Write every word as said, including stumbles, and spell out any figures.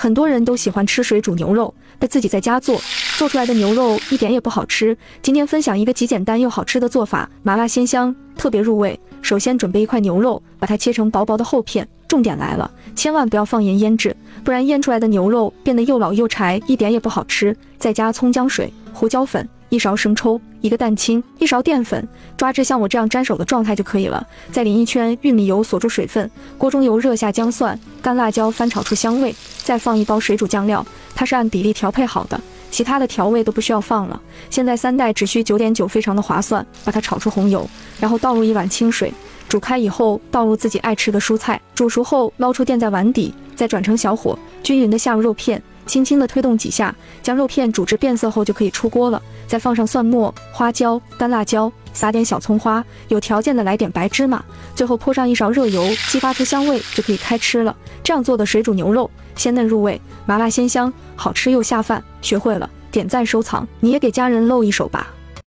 很多人都喜欢吃水煮牛肉，但自己在家做，做出来的牛肉一点也不好吃。今天分享一个极简单又好吃的做法，麻辣鲜香，特别入味。首先准备一块牛肉，把它切成薄薄的厚片。重点来了，千万不要放盐腌制，不然腌出来的牛肉变得又老又柴，一点也不好吃。再加葱姜水、胡椒粉、一勺生抽、一个蛋清、一勺淀粉，抓至像我这样沾手的状态就可以了。再淋一圈玉米油锁住水分，锅中油热下姜蒜、干辣椒翻炒出香味，再放一包水煮酱料，它是按比例调配好的，其他的调味都不需要放了。现在三袋只需 九点九，非常的划算。把它炒出红油，然后倒入一碗清水，煮开以后倒入自己爱吃的蔬菜，煮熟后捞出垫在碗底，再转成小火，均匀的下入肉片，轻轻的推动几下，将肉片煮至变色后就可以出锅了。再放上蒜末、花椒、干辣椒，撒点小葱花，有条件的来点白芝麻，最后泼上一勺热油，激发出香味，就可以开吃了。这样做的水煮牛肉鲜嫩入味，麻辣鲜香，好吃又下饭。学会了，点赞收藏，你也给家人露一手吧。